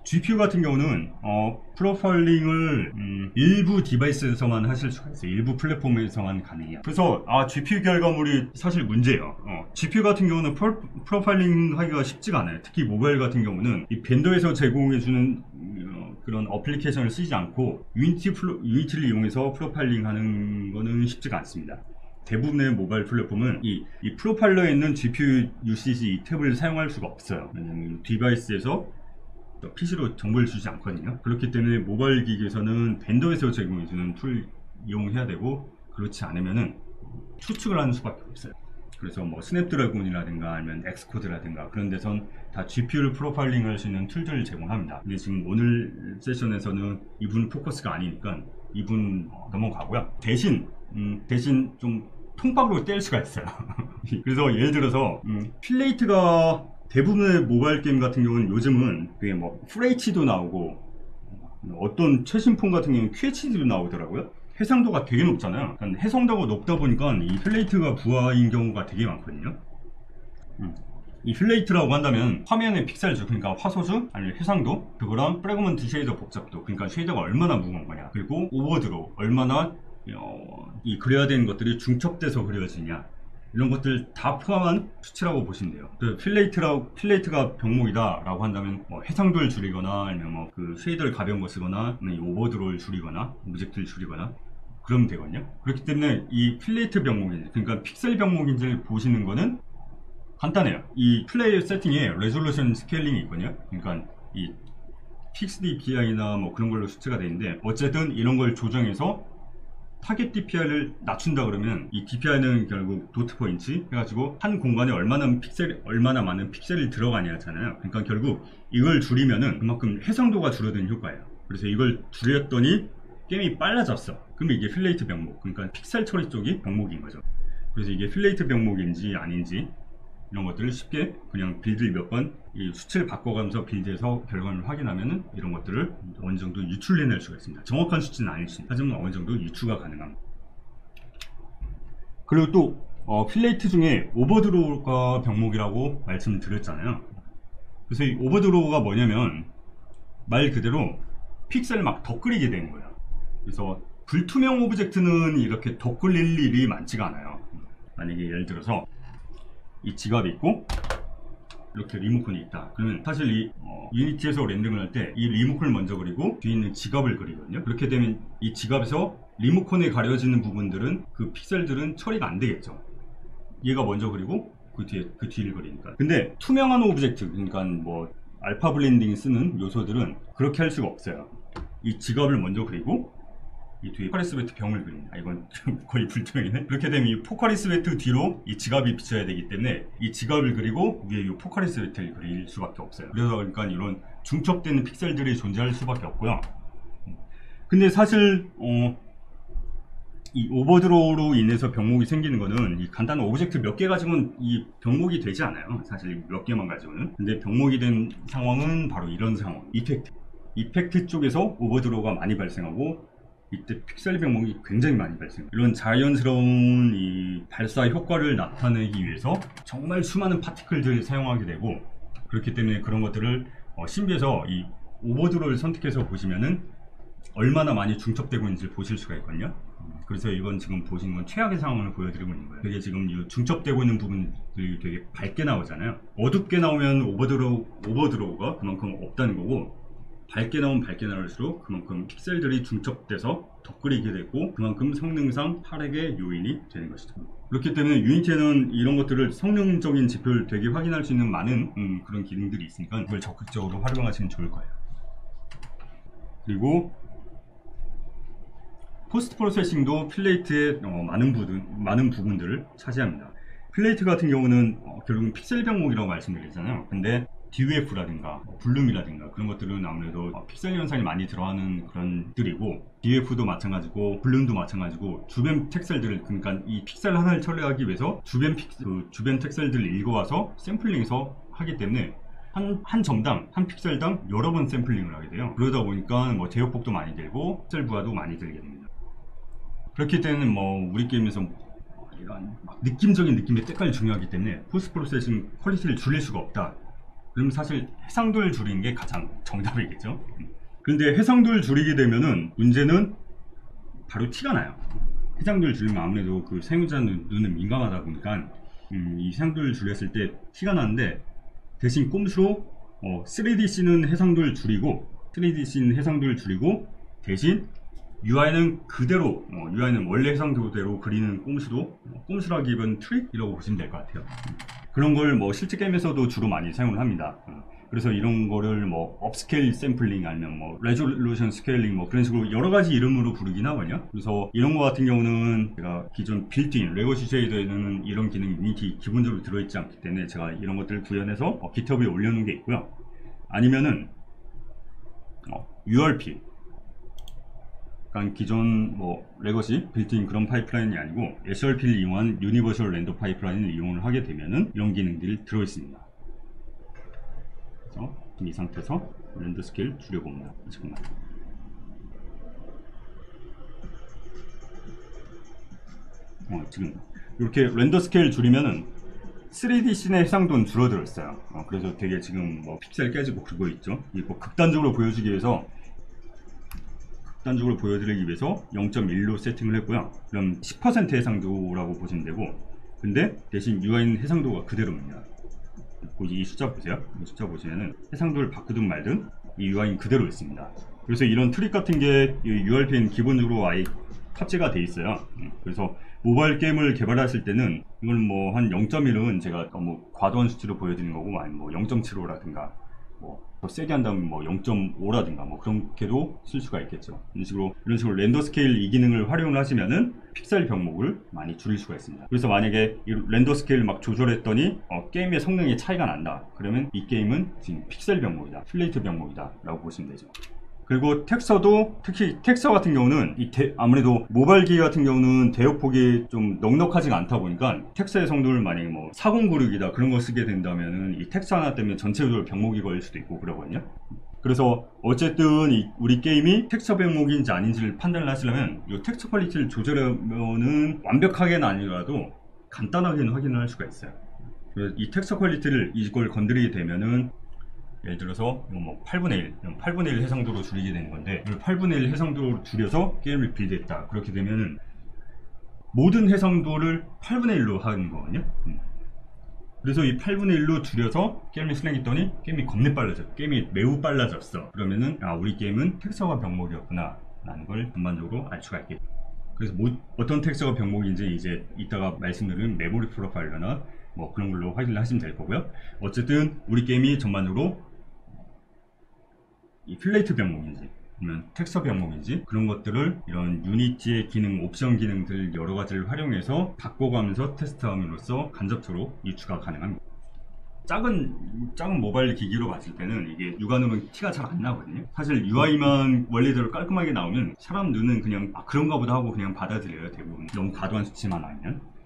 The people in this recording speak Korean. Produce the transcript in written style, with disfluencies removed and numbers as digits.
GPU 같은 경우는 프로파일링을 일부 디바이스에서만 하실 수가 있어요. 일부 플랫폼에서만 가능해요. 그래서 GPU 결과물이 사실 문제예요. GPU 같은 경우는 프로파일링 하기가 쉽지가 않아요. 특히 모바일 같은 경우는 이 벤더에서 제공해주는 그런 어플리케이션을 쓰지 않고 유니티를 이용해서 프로파일링 하는 거는 쉽지가 않습니다. 대부분의 모바일 플랫폼은 이 프로파일러에 있는 GPU UCC 이 탭을 사용할 수가 없어요. 왜냐면 디바이스에서 PC로 정보를 주지 않거든요. 그렇기 때문에 모바일 기기에서는 벤더에서 제공해주는 툴 이용해야 되고, 그렇지 않으면은 추측을 하는 수밖에 없어요. 그래서 뭐 스냅드래곤이라든가 아니면 엑스코드라든가 그런 데선 다 GPU를 프로파일링 할 수 있는 툴들을 제공합니다. 근데 지금 오늘 세션에서는 이분 포커스가 아니니까 이분 넘어가고요. 대신 좀 통밥으로 뗄 수가 있어요. 그래서 예를 들어서 필레이트가 대부분의 모바일 게임 같은 경우는 요즘은 그게 뭐 FHD도 나오고 어떤 최신 폰 같은 경우는 QHD도 나오더라고요. 해상도가 되게 높잖아요. 해상도가 높다 보니까 이 플레이트가 부하인 경우가 되게 많거든요. 이 플레이트라고 한다면 화면의 픽셀 수, 그러니까 화소수 아니면 해상도, 그거랑 프래그먼트 쉐이더 복잡도, 그러니까 쉐이더가 얼마나 무거운 거냐, 그리고 오버드로 얼마나 이 그려야 되는 것들이 중첩돼서 그려지냐, 이런 것들 다 포함한 수치라고 보시면 돼요. 그 필레이트가 병목이다 라고 한다면 뭐 해상도를 줄이거나 아니면 뭐 그 쉐이더를 가벼운 거 쓰거나 아니면 오버드로를 줄이거나 오브젝트를 줄이거나 그러면 되거든요. 그렇기 때문에 이 필레이트 병목인지, 그러니까 픽셀 병목인지 보시는 거는 간단해요. 이 플레이 세팅에 레졸루션 스케일링이 있거든요. 그러니까 이 픽스 DPI나 뭐 그런 걸로 수치가 되는데, 어쨌든 이런 걸 조정해서 타겟 DPI를 낮춘다 그러면 이 DPI는 결국 도트 포인트 해가지고 한 공간에 얼마나 많은 픽셀이 들어가냐 하잖아요. 그러니까 결국 이걸 줄이면은 그만큼 해상도가 줄어드는 효과예요. 그래서 이걸 줄였더니 게임이 빨라졌어. 그러면 이게 필레이트 병목, 그러니까 픽셀 처리 쪽이 병목인 거죠. 그래서 이게 필레이트 병목인지 아닌지 이런 것들을 쉽게 그냥 빌드 몇 번 이 수치를 바꿔가면서 빌드에서 결과를 확인하면은 이런 것들을 어느 정도 유출해낼 수가 있습니다. 정확한 수치는 아닐 수 있습니다. 하지만 어느 정도 유추가 가능합니다. 그리고 또 필레이트 중에 오버드로우가 병목이라고 말씀을 드렸잖아요. 그래서 이 오버드로우가 뭐냐면 말 그대로 픽셀을 막 덧그리게 되는 거예요. 그래서 불투명 오브젝트는 이렇게 덧그릴 일이 많지가 않아요. 만약에 예를 들어서 이 지갑이 있고 이렇게 리모컨이 있다. 그러면 사실 이 유니티에서 렌더링을 할 때 이 리모컨을 먼저 그리고 뒤에 있는 지갑을 그리거든요. 그렇게 되면 이 지갑에서 리모컨에 가려지는 부분들은 그 픽셀들은 처리가 안 되겠죠. 얘가 먼저 그리고 그 뒤를 그리니까. 근데 투명한 오브젝트, 그러니까 뭐 알파 블렌딩 쓰는 요소들은 그렇게 할 수가 없어요. 이 지갑을 먼저 그리고 이 뒤에 포카리 스웨트 병을 그린다. 이건 거의 불투명이네. 그렇게 되면 이 포카리 스웨트 뒤로 이 지갑이 비쳐야 되기 때문에 이 지갑을 그리고 위에 이 포카리 스웨트를 그릴 수밖에 없어요. 그래서 그러니까 이런 중첩되는 픽셀들이 존재할 수밖에 없고요. 근데 사실 이 오버드로우로 인해서 병목이 생기는 거는 이 간단한 오브젝트 몇 개 가지고는 이 병목이 되지 않아요. 사실 몇 개만 가지고는. 근데 병목이 된 상황은 바로 이런 상황. 이펙트 쪽에서 오버드로우가 많이 발생하고, 이때 픽셀 병목이 굉장히 많이 발생해요. 이런 자연스러운 이 발사 효과를 나타내기 위해서 정말 수많은 파티클들을 사용하게 되고, 그렇기 때문에 그런 것들을 신비에서 이 오버드로우를 선택해서 보시면은 얼마나 많이 중첩되고 있는지 보실 수가 있거든요. 그래서 이건 지금 보시는 건 최악의 상황을 보여드리고 있는 거예요. 되게 지금 이 중첩되고 있는 부분들이 되게 밝게 나오잖아요. 어둡게 나오면 오버드로우가 그만큼 없다는 거고, 밝게 나올수록 그만큼 픽셀들이 중첩돼서 덧그리게 되고 그만큼 성능상 하락의 요인이 되는 것이죠. 그렇기 때문에 유니티에는 이런 것들을 성능적인 지표를 되게 확인할 수 있는 많은 그런 기능들이 있으니까 그걸 적극적으로 활용하시면 좋을 거예요. 그리고 포스트 프로세싱도 필레이트의 많은 부분들을 차지합니다. 필레이트 같은 경우는 결국은 픽셀 병목이라고 말씀드렸잖아요. 근데 DUF라든가 블룸이라든가 그런 것들은 아무래도 픽셀 현상이 많이 들어가는 그런 들이고, DUF도 마찬가지고 블룸도 마찬가지고, 주변 텍셀들을, 그러니까 이 픽셀 하나를 처리하기 위해서 주변 텍셀들을 읽어와서 샘플링해서 하기 때문에 한 점당, 한 픽셀당 여러 번 샘플링을 하게 돼요. 그러다 보니까 뭐 제어폭도 많이 들고 픽셀 부하도 많이 들게 됩니다. 그렇기 때문에 뭐 우리 게임에서 이런 느낌적인 느낌의 때깔이 중요하기 때문에 포스트 프로세싱 퀄리티를 줄일 수가 없다. 그럼 사실 해상도를 줄이는 게 가장 정답이겠죠. 그런데 해상도를 줄이게 되면은 문제는 바로 티가 나요. 해상도를 줄이면 아무래도 그 사용자 눈은 민감하다 보니까 이 해상도를 줄였을 때 티가 나는데, 대신 꼼수로 3DC는 해상도를 줄이고 대신 UI는 그대로 UI는 원래 해상도대로 그리는 꼼수라기보다는 트릭이라고 보시면 될 것 같아요. 그런 걸 실제 게임에서도 주로 많이 사용을 합니다. 그래서 이런 거를 업스케일 샘플링 아니면 레졸루션 스케일링 그런 식으로 여러 가지 이름으로 부르긴 하거든요. 그래서 이런 거 같은 경우는 제가 기존 빌트인 레거시 쉐이더에는 이런 기능이 유니티 기본적으로 들어있지 않기 때문에 제가 이런 것들을 구현해서 GitHub에 올려놓은 게 있고요. 아니면은 URP, 그러니까 기존 레거시 빌트인 그런 파이프라인이 아니고 SRP를 이용한 유니버셜 렌더 파이프라인을 이용을 하게 되면은 이런 기능들이 들어있습니다. 그래서 이 상태에서 렌더 스케일 줄여봅니다. 잠깐만. 지금 이렇게 렌더 스케일 줄이면은 3D 씬의 해상도는 줄어들었어요. 그래서 되게 지금 픽셀 깨지고 그러고 있죠. 이거 극단적으로 보여드리기 위해서 0.1로 세팅을 했고요. 그럼 10% 해상도라고 보시면 되고, 근데 대신 UI는 해상도가 그대로입니다. 이 숫자 보세요. 이 숫자 보시면은 해상도를 바꾸든 말든 이 UI는 그대로 있습니다. 그래서 이런 트릭 같은 게 URP는 기본적으로 아예 탑재가 돼 있어요. 그래서 모바일 게임을 개발하실 때는 이걸 한 0.1은 제가 너무 과도한 수치로 보여드리는 거고, 아니면 0.75라든가 더 세게 한다면 0.5라든가 그렇게도 쓸 수가 있겠죠. 이런 식으로 렌더 스케일 이 기능을 활용을 하시면은 픽셀 병목을 많이 줄일 수가 있습니다. 그래서 만약에 이 렌더 스케일 막 조절했더니 게임의 성능에 차이가 난다, 그러면 이 게임은 지금 픽셀 병목이다, 플레이트 병목이다 라고 보시면 되죠. 그리고 텍스처도, 특히 텍스처 같은 경우는 아무래도 모바일기 같은 경우는 대역폭이 좀 넉넉하지가 않다 보니까 텍스처의 성능을 만약에 4096이다 그런 거 쓰게 된다면은 이 텍스처 하나 때문에 전체적으로 병목이 걸릴 수도 있고 그러거든요. 그래서 어쨌든 우리 게임이 텍스처 병목인지 아닌지를 판단을 하시려면 이 텍스처 퀄리티를 조절하면은 완벽하게는 아니라도 간단하게는 확인을 할 수가 있어요. 그래서 이 텍스처 퀄리티를 이걸 건드리게 되면은, 예를 들어서 8분의 1 해상도로 줄이게 되는 건데, 이걸 8분의 1 해상도로 줄여서 게임을 빌드했다. 그렇게 되면은 모든 해상도를 8분의 1로 하는 거거든요. 그래서 이 8분의 1로 줄여서 게임을 실행했더니 게임이 겁내 빨라졌어. 게임이 매우 빨라졌어. 그러면은 우리 게임은 텍스처가 병목이었구나 라는 걸 전반적으로 알 수가 있겠죠. 그래서 어떤 텍스처가 병목인지 이제 이따가 말씀드린 메모리 프로파일러나 그런 걸로 확인을 하시면 될 거고요. 어쨌든 우리 게임이 전반적으로 이 플레이트 병목인지 아니면 텍스처 병목인지 그런 것들을 이런 유니티의 기능, 옵션 기능들 여러 가지를 활용해서 바꿔가면서 테스트함으로써 간접적으로 유추가 가능합니다. 작은 모바일 기기로 봤을 때는 이게 육안으로는 티가 잘 안 나거든요. 사실 UI만 원래대로 깔끔하게 나오면 사람 눈은 그냥 그런가 보다 하고 그냥 받아들여요, 대부분. 너무 과도한 수치만 아니면.